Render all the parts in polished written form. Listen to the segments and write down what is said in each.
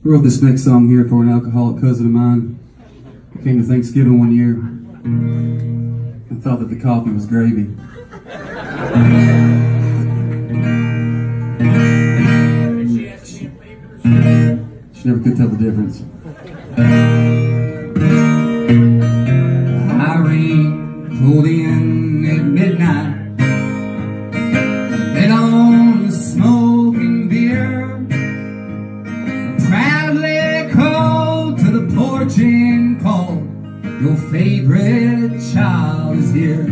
I wrote this next song here for an alcoholic cousin of mine who came to Thanksgiving one year and thought that the coffee was gravy. She never could tell the difference. Irene pulled in at midnight, lit on the smoking beer, proudly called to the porch and called, "Your favorite child is here."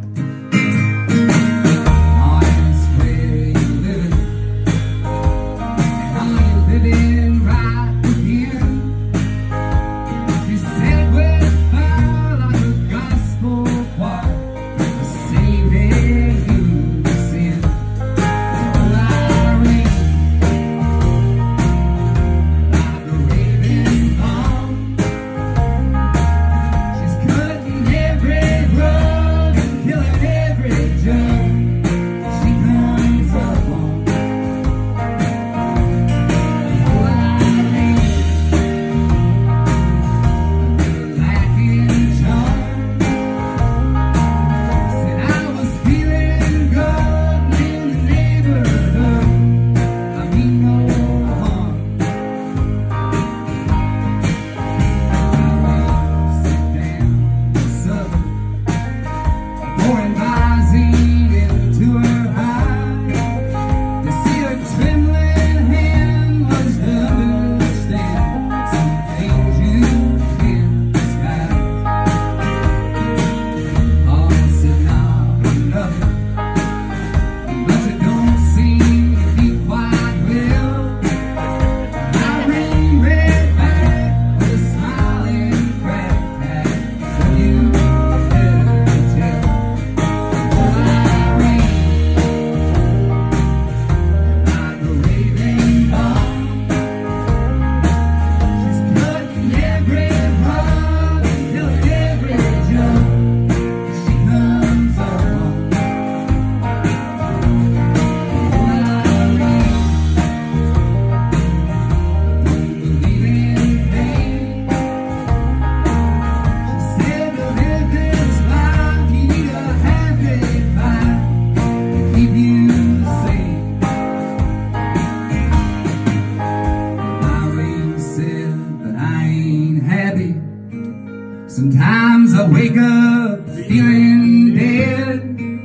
Sometimes I wake up feeling dead,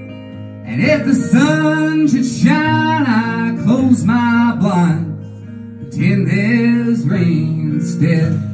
and if the sun should shine, I close my blinds, pretend there's rain instead.